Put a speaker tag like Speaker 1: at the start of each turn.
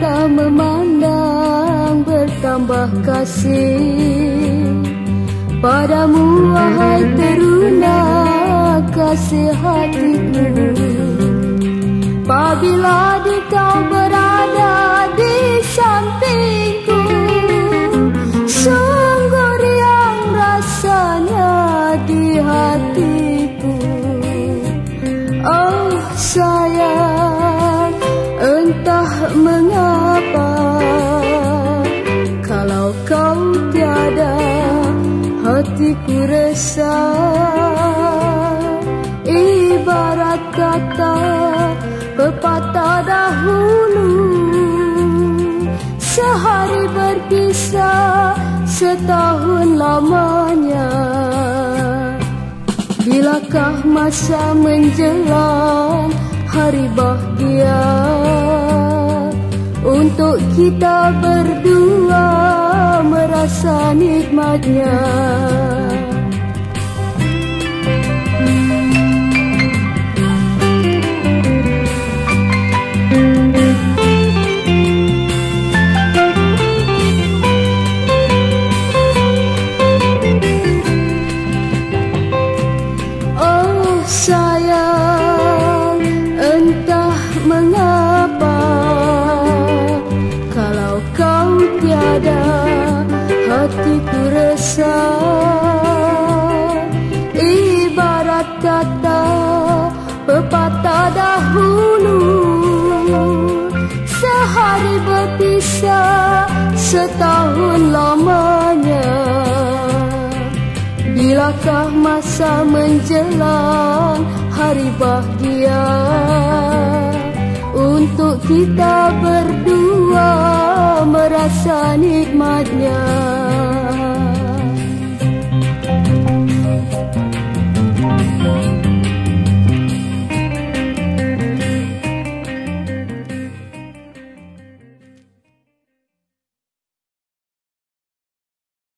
Speaker 1: mata memandang bertambah kasih padamu, wahai teruna kasih hatiku. Apabila kau berada di sampingku, sungguh riang rasanya di hatiku. Oh sayang, entah mengapa kalau kau tiada, hatiku resah. Ibarat kata pepatah dahulu, sehari berpisah setahun lamanya. Bilakah masa menjelang hari bahagia untuk kita berdua merasa nikmatnya. Sayang, entah mengapa kalau kau tiada, hatiku resah. Ibarat kata pepatah dahulu, sehari berpisah setahun lamanya. Bilakah masa menjelang hari bahagia untuk kita berdua merasa nikmatnya.